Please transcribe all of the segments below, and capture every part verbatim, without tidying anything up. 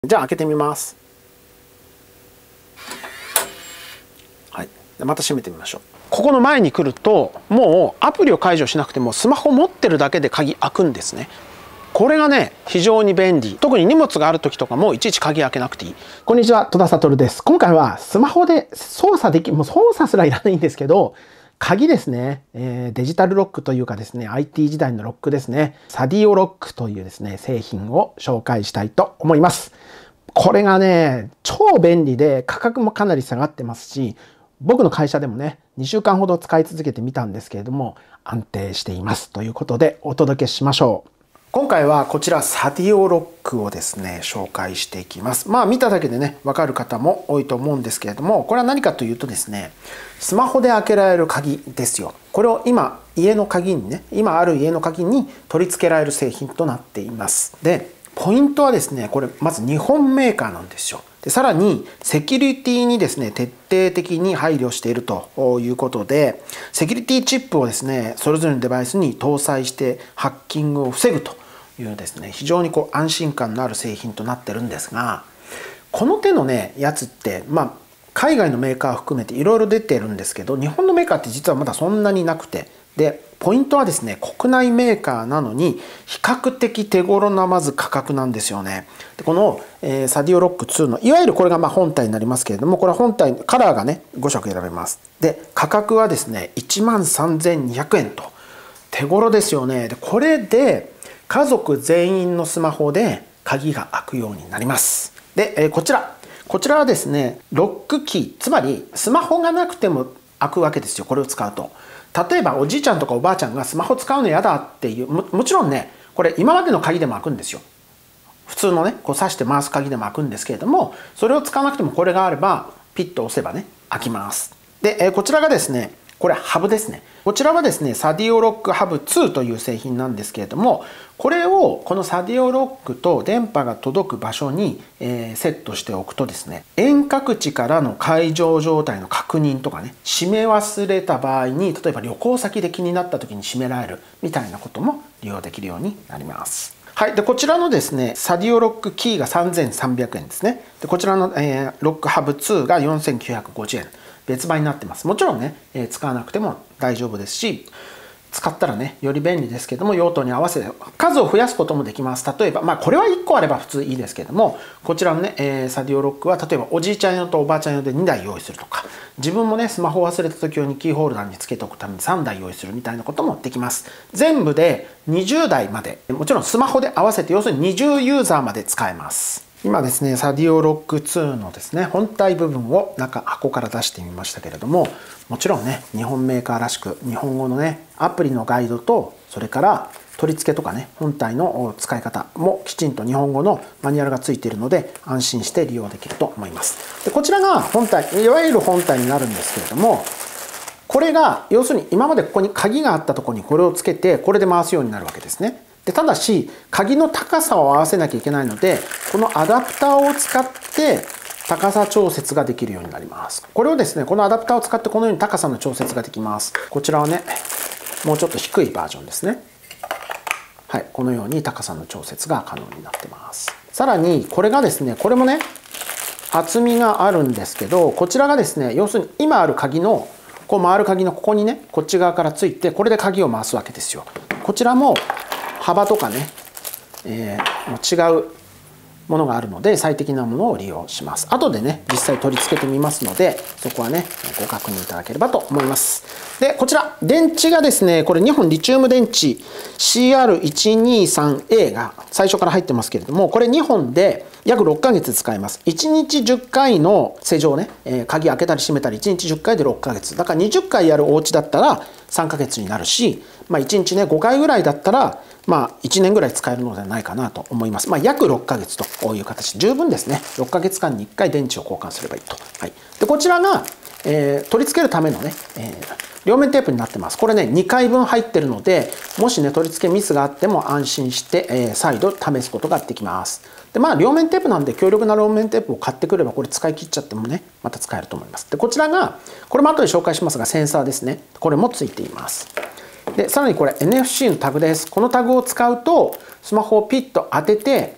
じゃあ開けてみます。はい、また閉めてみましょう。ここの前に来るともうアプリを解除しなくてもスマホ持ってるだけで鍵開くんですね。これがね非常に便利。特に荷物がある時とかもいちいち鍵開けなくていい。こんにちは、戸田悟です。今回はスマホで操作できもう操作すらいらないんですけど、鍵ですね、えー、デジタルロックというかですね アイティー 時代のロックですね、サディオロックというですね製品を紹介したいと思います。これがね超便利で価格もかなり下がってますし、僕の会社でもねにしゅうかんほど使い続けてみたんですけれども安定していますということでお届けしましょう。今回はこちらサディオロックをですね紹介していきます。まあ見ただけでね分かる方も多いと思うんですけれども、これは何かというとですねスマホで開けられる鍵ですよ。これを今家の鍵にね今ある家の鍵に取り付けられる製品となっています。でポイントはですね、これまず日本メーカーなんですよ。でさらにセキュリティにですね徹底的に配慮しているということで、セキュリティチップをですねそれぞれのデバイスに搭載してハッキングを防ぐというですね非常にこう安心感のある製品となってるんですが、この手のねやつってまあ海外のメーカー含めていろいろ出てるんですけど、日本のメーカーって実はまだそんなになくて、でポイントはですね国内メーカーなのに比較的手頃なまず価格なんですよね。でこの、えー、サディオロックツーのいわゆるこれがまあ本体になりますけれども、これは本体カラーがねごしょく選べます。で価格はですねいちまんさんぜんにひゃくえんと手頃ですよね。でこれで家族全員のスマホで鍵が開くようになります。で、えー、こちらこちらはですねロックキー、つまりスマホがなくても開くわけですよ。これを使うと例えばおじいちゃんとかおばあちゃんがスマホ使うの嫌だっていう も, もちろんねこれ今までの鍵でも開くんですよ。普通のねこう挿して回す鍵でも開くんですけれども、それを使わなくてもこれがあればピッと押せばね開きます。で、えー、こちらがですねこれハブですね。こちらはですねサディオロックハブツーという製品なんですけれども、これをこのサディオロックと電波が届く場所に、えー、セットしておくとですね、遠隔地からの解錠状態の確認とかね、閉め忘れた場合に例えば旅行先で気になった時に閉められるみたいなことも利用できるようになります。はい、でこちらのですねサディオロックキーがさんぜんさんびゃくえんですね。でこちらの、えー、ロックハブツーがよんせんきゅうひゃくごじゅうえん別売になってます。もちろんね、えー、使わなくても大丈夫ですし、使ったらねより便利ですけども用途に合わせて数を増やすこともできます。例えばまあこれはいっこあれば普通いいですけども、こちらのね、えー、サディオロックは例えばおじいちゃん用とおばあちゃん用でにだい用意するとか、自分もねスマホを忘れた時用にキーホルダーにつけておくためにさんだい用意するみたいなこともできます。全部でにじゅうだいまで、もちろんスマホで合わせて要するににじゅうユーザーまで使えます。今ですねサディオロックツーのですね本体部分を中箱から出してみましたけれども、もちろんね日本メーカーらしく日本語のねアプリのガイドと、それから取り付けとかね本体の使い方もきちんと日本語のマニュアルがついているので安心して利用できると思います。でこちらが本体、いわゆる本体になるんですけれども、これが要するに今までここに鍵があったところにこれをつけてこれで回すようになるわけですね。でただし鍵の高さを合わせなきゃいけないので、このアダプターを使って高さ調節ができるようになります。これをですねこのアダプターを使ってこのように高さの調節ができます。こちらはねもうちょっと低いバージョンですね。はい、このように高さの調節が可能になってます。さらにこれがですねこれもね厚みがあるんですけど、こちらがですね要するに今ある鍵のこう回る鍵のここにねこっち側からついて、これで鍵を回すわけですよ。こちらも幅とかね、えー、違うものがあるので最適なものを利用します。後でね実際取り付けてみますので、そこはねご確認いただければと思います。でこちら電池がですねこれにほんリチウム電池 シーアールいちにさんエー が最初から入ってますけれども、これにほんで約ろっかげつ使えます。いちにちじゅっかいの施錠ね、えー、鍵開けたり閉めたりいちにちじゅっかいでろっかげつだから、にじゅっかいやるお家だったらさんかげつになるし、まあ、いちにちねごかいぐらいだったらまあいちねんぐらい使えるのではないかなと思います。まあ約ろっかげつという形十分ですね。ろっかげつかんにいっかい電池を交換すればいいと。はい、でこちらが、えー、取り付けるためのね、えー、両面テープになってます。これねにかいぶん入ってるので、もしね取り付けミスがあっても安心して、えー、再度試すことができます。でまあ両面テープなんで強力な両面テープを買ってくればこれ使い切っちゃってもねまた使えると思います。でこちらがこれも後で紹介しますがセンサーですね。これもついています。でさらにこれ エヌエフシー のタグです。このタグを使うとスマホをピッと当てて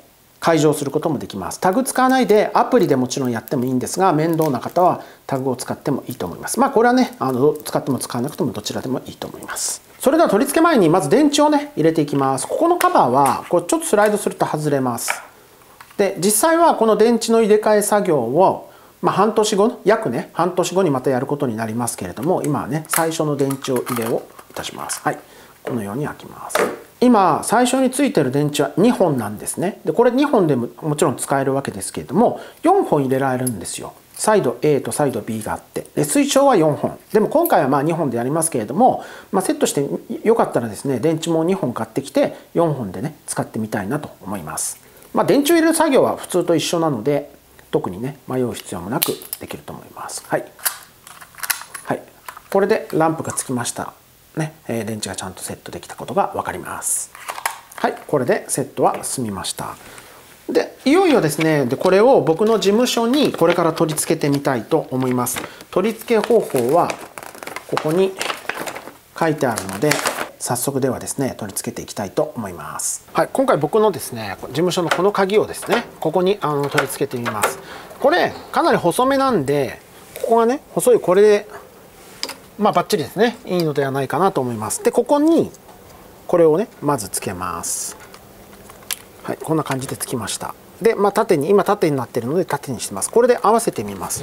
解錠することもできます。タグ使わないでアプリでもちろんやってもいいんですが、面倒な方はタグを使ってもいいと思います。まあこれはね、あの使っても使わなくてもどちらでもいいと思います。それでは取り付け前にまず電池をね入れていきます。ここのカバーはこうちょっとスライドすると外れます。で実際はこの電池の入れ替え作業をまあ半年後、約ね半年後にまたやることになりますけれども、今はね最初の電池を入れをいたします。はい、このように開きます。今最初についてる電池はにほんなんですね。でこれにほんでももちろん使えるわけですけれども、よんほん入れられるんですよ。サイド エー とサイド ビー があって、で推奨はよんほん。でも今回はまあにほんでやりますけれども、まあ、セットしてよかったらですね、電池もにほん買ってきてよんほんでね使ってみたいなと思います。まあ、電池を入れる作業は普通と一緒なので、特にね迷う必要もなくできると思います。はい、はい、これでランプがつきました。ね、電池がちゃんとセットできたことが分かります。はい、これでセットは済みました。でいよいよですね、でこれを僕の事務所にこれから取り付けてみたいと思います。取り付け方法はここに書いてあるので、早速ではですね取り付けていきたいと思います。はい、今回僕のですね事務所のこの鍵をですねここにあの取り付けてみます。これかなり細めなんで、ここがね細いこれでまあバッチリですね、いいのではないかなと思います。でここにこれをねまずつけます。はい、こんな感じでつきました。でまあ縦に今縦になってるので縦にしてます。これで合わせてみます。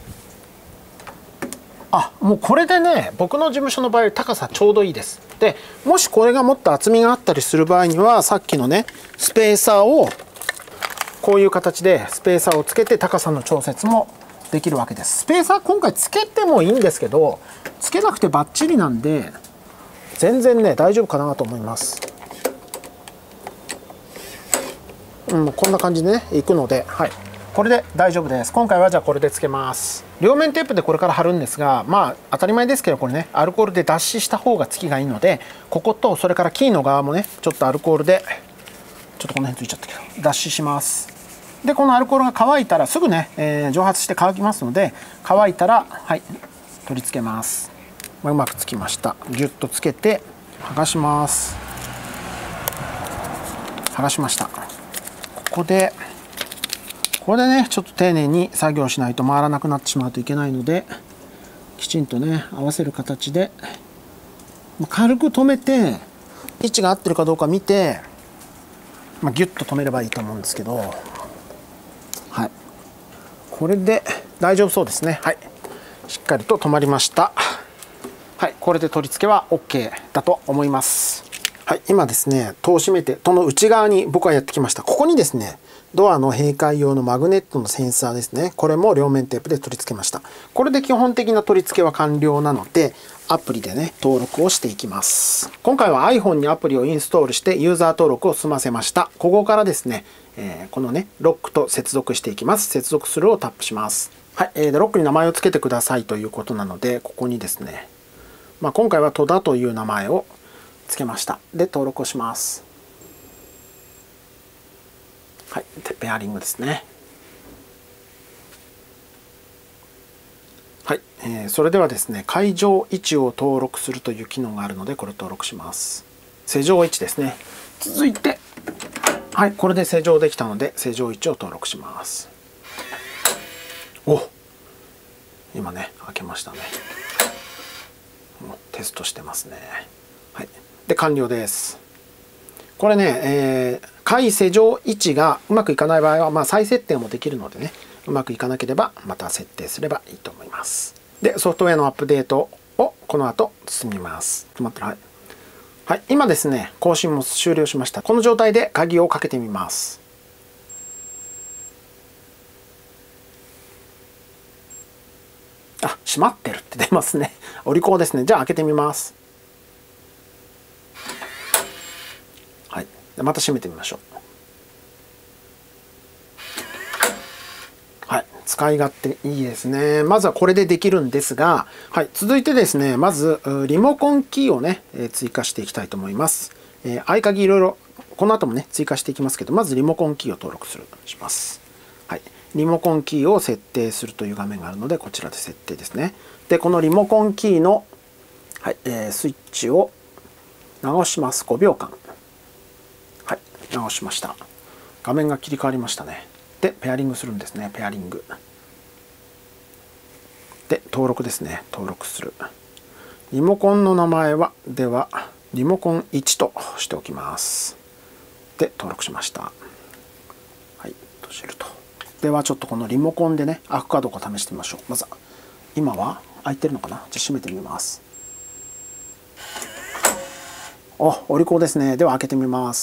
あ、もうこれでね僕の事務所の場合高さちょうどいいです。でもしこれがもっと厚みがあったりする場合には、さっきのねスペーサーをこういう形でスペーサーをつけて高さの調節もできるわけです。スペーサー今回つけてもいいんですけど、つけなくてバッチリなんで全然ね大丈夫かなと思います。うん、こんな感じでねいくので、はい、これで大丈夫です。今回はじゃあこれでつけます。両面テープでこれから貼るんですが、まあ当たり前ですけどこれねアルコールで脱脂した方がつきがいいので、こことそれからキーの側もねちょっとアルコールでちょっとこの辺ついちゃったけど脱脂します。でこのアルコールが乾いたらすぐね、えー、蒸発して乾きますので、乾いたらはい取り付けます。うまくつきました。ギュッとつけて剥がします。剥がしました。ここでこれでねちょっと丁寧に作業しないと回らなくなってしまうといけないので、きちんとね合わせる形で軽く止めて、位置が合ってるかどうか見て、まあ、ギュッと止めればいいと思うんですけど、はい、これで大丈夫そうですね。はい、しっかりと止まりました。はい、これで取り付けは オーケー だと思います。はい、今ですね戸を閉めて戸の内側に僕はやってきました。ここにですねドアの閉会用のマグネットのセンサーですね、これも両面テープで取り付けました。これで基本的な取り付けは完了なので、アプリでね登録をしていきます。今回は iPhone にアプリをインストールしてユーザー登録を済ませました。ここからですね、えー、このねロックと接続していきます。接続するをタップします。はい、えー、でロックに名前を付けてくださいということなので、ここにですね、まあ、今回は戸田という名前を付けました。で登録をします。はい、ペアリングですね。はい、えー、それではですね解錠位置を登録するという機能があるので、これ登録します。施錠位置ですね。続いてはい、これで施錠できたので施錠位置を登録します。お、今ね開けましたね。もうテストしてますね。はい、で完了です。これね、えー、解施錠位置がうまくいかない場合は、まあ、再設定もできるのでね、うまくいかなければまた設定すればいいと思います。でソフトウェアのアップデートをこの後進みます。止まったら、はい、はい、今ですね更新も終了しました。この状態で鍵をかけてみます。あ、閉まってるって出ますね。お利口ですね。じゃあ開けてみます。はい、また閉めてみましょう。はい、使い勝手いいですね。まずはこれでできるんですが、はい、続いてですねまずリモコンキーをね追加していきたいと思います。えー、合鍵いろいろこの後もね追加していきますけど、まずリモコンキーを登録するします。はい、リモコンキーを設定するという画面があるので、こちらで設定ですね。でこのリモコンキーの、はいえー、スイッチを直します。ごびょうかん。はい、直しました。 画面が切り替わりましたね。でペアリングするんですね。ペアリングで登録ですね。登録する。リモコンの名前はではリモコンいちとしておきます。で登録しました。はい、閉じると。ではちょっとこのリモコンでね開くかどうか試してみましょう。まず今は開いてるのかな。じゃあ閉めてみます。お、お利口ですね。では開けてみます。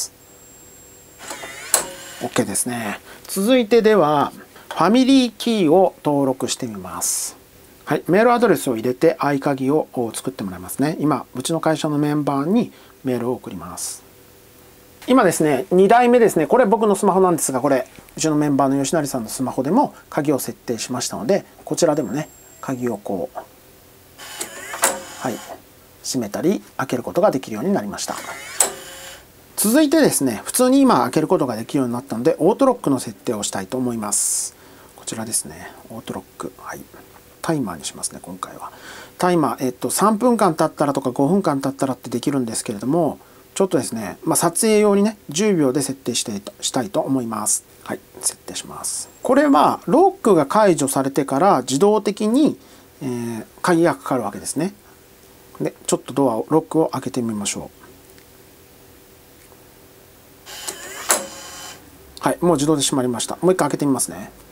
OK ですね。続いてではファミリーキーを登録してみます。はい、メールアドレスを入れて合鍵を作ってもらいますね。今うちの会社のメンバーにメールを送ります。今ですねにだいめですね。これ僕のスマホなんですが、これうちのメンバーの吉成さんのスマホでも鍵を設定しましたので、こちらでもね鍵をこうはい閉めたり開けることができるようになりました。続いてですね、普通に今開けることができるようになったのでオートロックの設定をしたいと思います。こちらですね、オートロック、はい、タイマーにしますね。今回はタイマー、えっとさんぷんかん経ったらとかごふんかん経ったらってできるんですけれども、ちょっとですね、まあ、撮影用にねじゅうびょうで設定してしたいと思います。はい、設定します。これはロックが解除されてから自動的に、えー、鍵がかかるわけですね。でちょっとドアをロックを開けてみましょう。はい、もう自動で閉まりました。もう一回開けてみますね。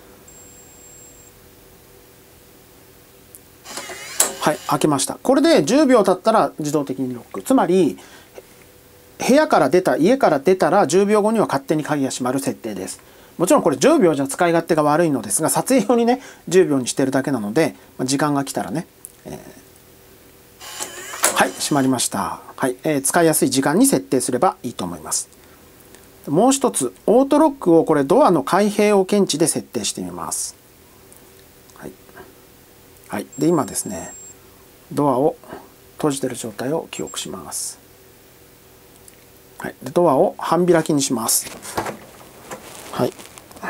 はい、開けました。これでじゅうびょう経ったら自動的にロック。つまり部屋から出た家から出たらじゅうびょうごには勝手に鍵が閉まる設定です。もちろんこれじゅうびょうじゃ使い勝手が悪いのですが、撮影用にねじゅうびょうにしてるだけなので、時間が来たらね、えー、はい閉まりました。はい、えー、使いやすい時間に設定すればいいと思います。もう一つオートロックをこれドアの開閉を検知で設定してみます。はい、はい、で今ですねドアを閉じてる状態を記憶します。はい、でドアを半開きにします。はい。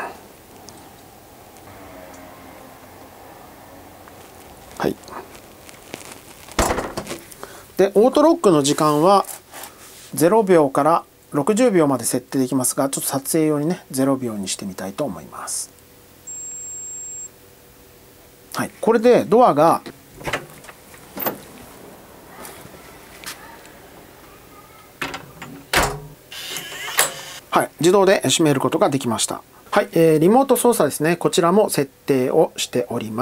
はい。でオートロックの時間はゼロびょうからろくじゅうびょうまで設定できますが、ちょっと撮影用にねゼロびょうにしてみたいと思います。はい、これでドアがはい、自動で閉めることができました。はい、えー、リモート操作ですね。こちらも設定をしております。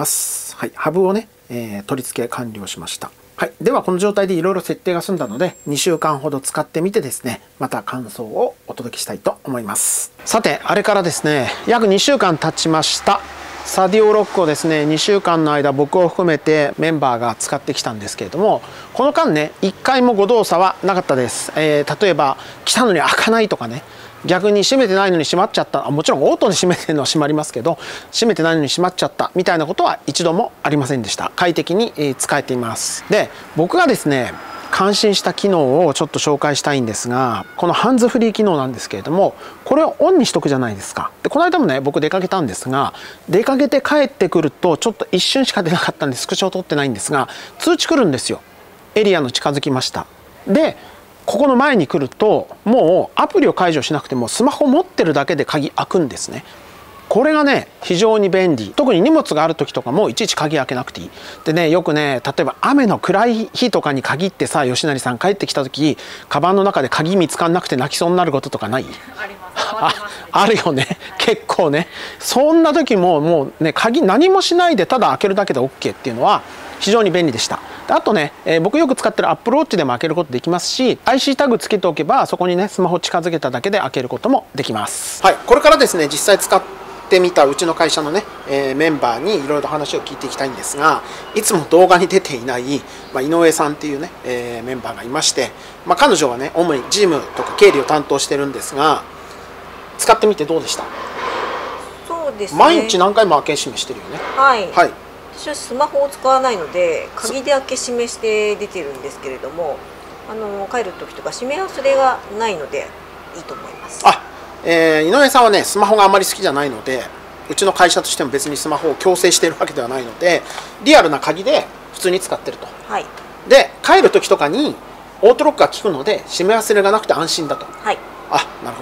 はい、ハブをね、えー、取り付け完了しました。はい、ではこの状態でいろいろ設定が済んだのでにしゅうかんほど使ってみてですね、また感想をお届けしたいと思います。さてあれからですね約にしゅうかん経ちました。サディオロックをですねにしゅうかんの間僕を含めてメンバーが使ってきたんですけれども、この間ねいっかいも誤動作はなかったです。えー、例えば来たのに開かないとかね、逆に閉めてないのに閉まっちゃった、もちろんオートで閉めてるのは閉まりますけど閉めてないのに閉まっちゃったみたいなことは一度もありませんでした。快適に使えています。で僕がですね感心した機能をちょっと紹介したいんですが、このハンズフリー機能なんですけれども、これをオンにしとくじゃないですか。でこの間もね僕出かけたんですが、出かけて帰ってくるとちょっと一瞬しか出なかったんでスクショを撮ってないんですが、通知来るんですよ。エリアの近づきました。でここの前に来るともうアプリを解除しなくてもスマホ持ってるだけで鍵開くんですね。これがね非常に便利。特に荷物がある時とかもいちいち鍵開けなくていい。でねよくね例えば雨の暗い日とかに限ってさ、吉成さん帰ってきた時カバンの中で鍵見つかんなくて泣きそうになることとかない？ あります。 あ, あるよね結構ね。そんな時ももうね鍵何もしないでただ開けるだけで OK っていうのは非常に便利でした。あとね、えー、僕よく使ってる Apple Watch でも開けることできますし、 アイシー タグつけておけばそこにねスマホ近づけただけで開けることもできます。はい、これからですね実際使ってみたうちの会社のね、えー、メンバーにいろいろ話を聞いていきたいんですが、いつも動画に出ていない、まあ、井上さんっていうね、えー、メンバーがいまして、まあ、彼女はね主に事務とか経理を担当してるんですが、使ってみてどうでした？ そうですね、 毎日何回も開け閉めしてるよね。 はい、 はい、 私はスマホを使わないので鍵で開け閉めして出てるんですけれども、あの帰る時とか閉め忘れがないのでいいと思います。 あ、えー、井上さんはねスマホがあまり好きじゃないので、うちの会社としても別にスマホを強制しているわけではないので、リアルな鍵で普通に使ってると。 はい、 で帰る時とかにオートロックが効くので閉め忘れがなくて安心だと。 はい、 あ、なるほど。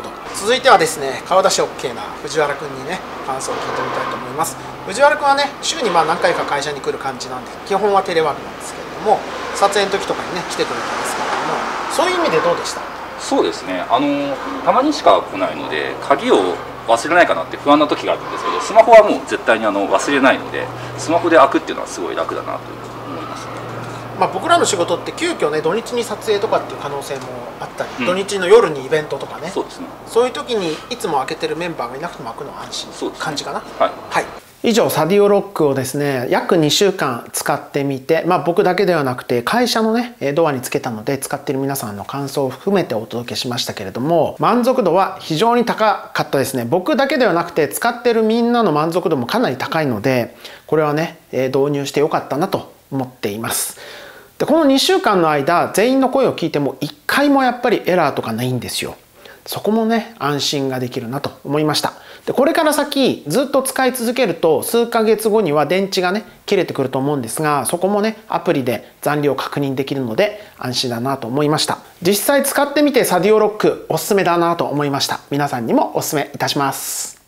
続いてはですね、顔出し オーケー な藤原くんにね感想を聞いてみたいと思います。藤原くんはね週にまあ何回か会社に来る感じなんで、基本はテレワークなんですけれども、撮影の時とかにね来てくれたんですけれども、そういう意味でどうでした？ そうですね、あのたまにしか来ないので鍵を忘れないかなって不安な時があるんですけど、スマホはもう絶対にあの忘れないので、スマホで開くっていうのはすごい楽だなと思います。 まあ僕らの仕事って急遽ね土日に撮影とかっていう可能性もあったり、うん、土日の夜にイベントとかね、 そうですね、 そういう時にいつも開けてるメンバーがいなくても開くのは安心、ね、感じかな。 はい、 はい、以上サディオロックをですね約にしゅうかん使ってみて、まあ、僕だけではなくて会社のねドアにつけたので使っている皆さんの感想を含めてお届けしましたけれども、満足度は非常に高かったですね。僕だけではなくて使っているみんなの満足度もかなり高いので、これはね導入してよかったなと思っています。でこのにしゅうかんの間全員の声を聞いてもいっかいもやっぱりエラーとかないんですよ。そこもね安心ができるなと思いました。でこれから先ずっと使い続けると数ヶ月後には電池がね切れてくると思うんですが、そこもねアプリで残量確認できるので安心だなと思いました。実際使ってみてサディオロックおすすめだなと思いました。皆さんにもおすすめいたします。